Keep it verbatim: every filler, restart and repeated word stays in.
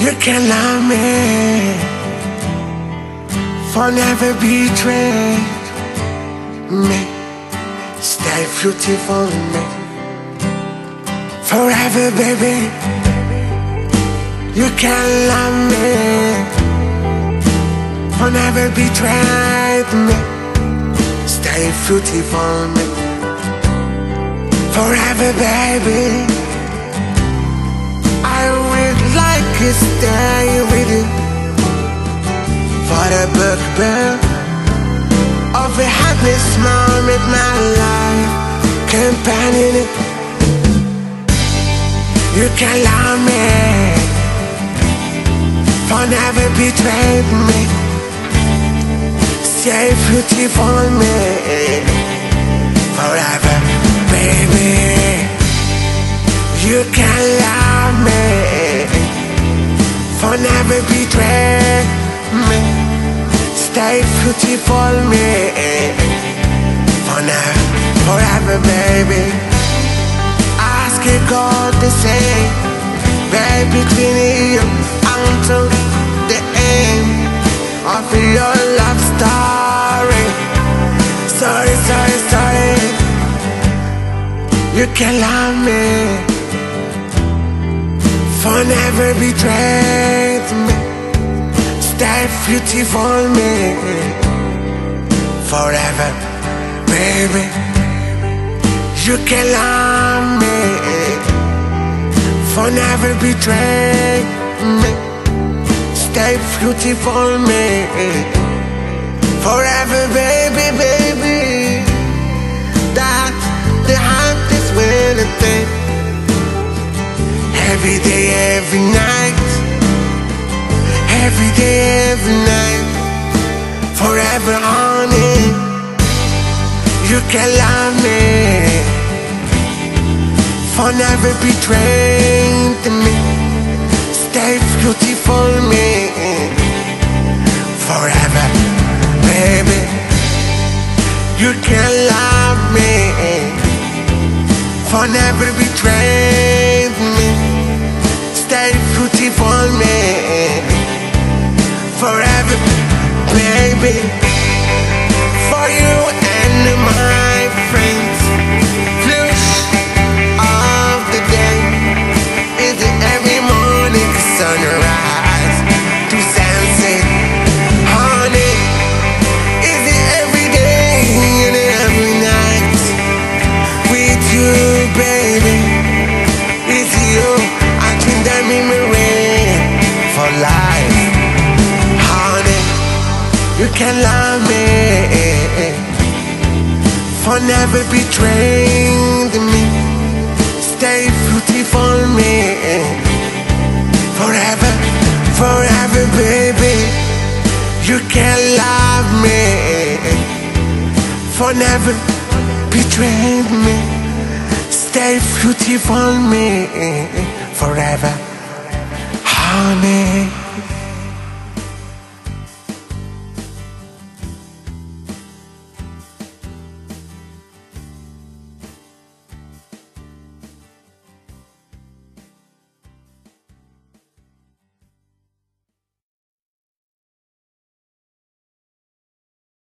You can love me, for never betray me. Stay beautiful in me, forever, baby. You can love me, for never betray me. Stay beautiful in me, forever, baby. I would like to stay with you for the bugbear of a happiness moment, my life companion. You can love me, for never betrayed me. Stay beautiful me, forever, baby. You can love me, for never betray me. Stay beautiful me, for now, forever, baby. Ask God to say, baby, between you until the end of your love story. Sorry, sorry, sorry. You can love me, for never betrayed me. Stay beautiful me, forever, baby. You can love me, for never betrayed me. Stay beautiful me, forever, baby, baby. That the heart is willing thing. Every day, every night, every day, every night, forever, honey. You can love me, for never betrayed me. Stay beautiful me, forever, baby. You can love me, for never betrayed me. Stay beautiful me, forever, baby. For you and my friends, flush of the day is every morning sunrise to sunset. Honey, is it every day and every night with you, baby? Is you I can damn memory for life. Honey, you can love me, for never betrayed me. Stay beautiful me, forever, forever, baby. You can love me, for never betrayed me. Stay beautiful me, forever, honey.